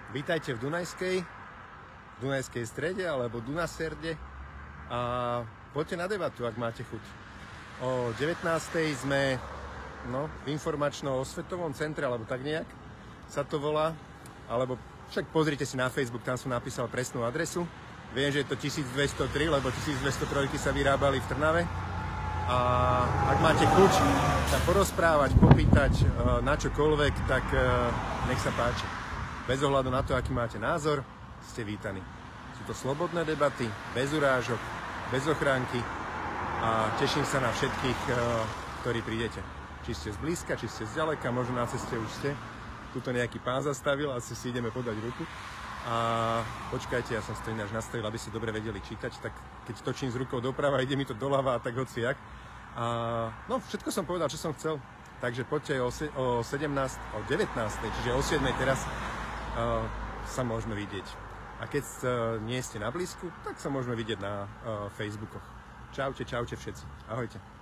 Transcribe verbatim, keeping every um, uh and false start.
Vítajte v Dunajskej, v Dunajskej strede alebo Dunaserde a poďte na debatu, ak máte chuť. O devätnástej sme no, v informačno-osvetovom centre, alebo tak nejak sa to volá, alebo však pozrite si na Facebook, tam som napísal presnú adresu. Viem, že je to tisícdvestotri, lebo tisícdvestotrojky sa vyrábali v Trnave. A ak máte chuť sa porozprávať, popýtať na čokoľvek, tak nech sa páči. Bez ohľadu na to, aký máte názor, ste vítaní. Sú to slobodné debaty, bez urážok, bez ochránky a teším sa na všetkých, ktorí prídete. Či ste zblízka, či ste zďaleka, možno na ceste už ste. Tuto nejaký pán zastavil, asi si ideme podať ruku. A počkajte, ja som si to ináč nastavil, aby ste dobre vedeli čítať, tak keď točím s rukou doprava, ide mi to doľava a tak hociak. A no, všetko som povedal, čo som chcel. Takže poďte o, o sedemnástej, o devätnástej, čiže o siedmej teraz uh, sa môžeme vidieť. A keď uh, nie ste na blízku, tak sa môžeme vidieť na uh, Facebookoch. Čaute, čaute všetci. Ahojte.